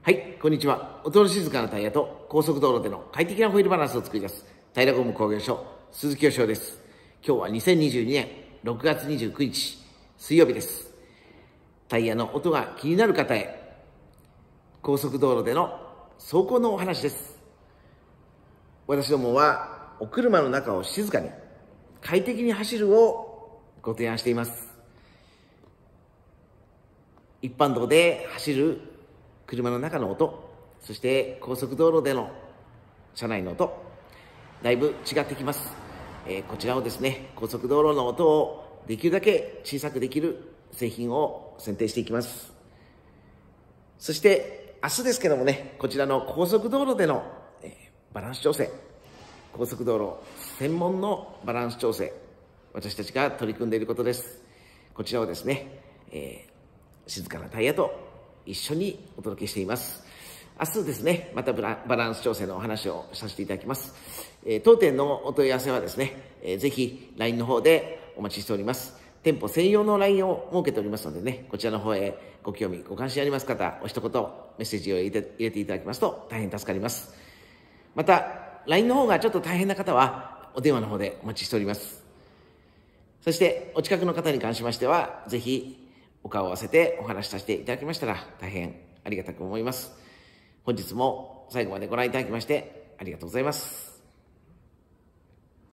はい、こんにちは。音の静かなタイヤと高速道路での快適なホイールバランスを作り出す、平ゴム工業所、鈴木義雄です。今日は2022年6月29日、水曜日です。タイヤの音が気になる方へ、高速道路での走行のお話です。私どもは、お車の中を静かに、快適に走るをご提案しています。一般道で走る車の中の音、そして高速道路での車内の音、だいぶ違ってきます。こちらをですね、高速道路の音をできるだけ小さくできる製品を選定していきます。そして明日ですけどもね、こちらの高速道路での、バランス調整、高速道路専門のバランス調整、私たちが取り組んでいることです。こちらをですね、静かなタイヤと一緒にお届けしています。明日ですね、またバランス調整のお話をさせていただきます。当店のお問い合わせはですね、ぜひ LINE の方でお待ちしております。店舗専用の LINE を設けておりますのでね、こちらの方へご興味、ご関心あります方、お一言メッセージを入れていただきますと大変助かります。また、LINE の方がちょっと大変な方は、お電話の方でお待ちしております。そして、お近くの方に関しましては、ぜひ、お顔を合わせてお話しさせていただきましたら大変ありがたく思います。本日も最後までご覧いただきましてありがとうございます。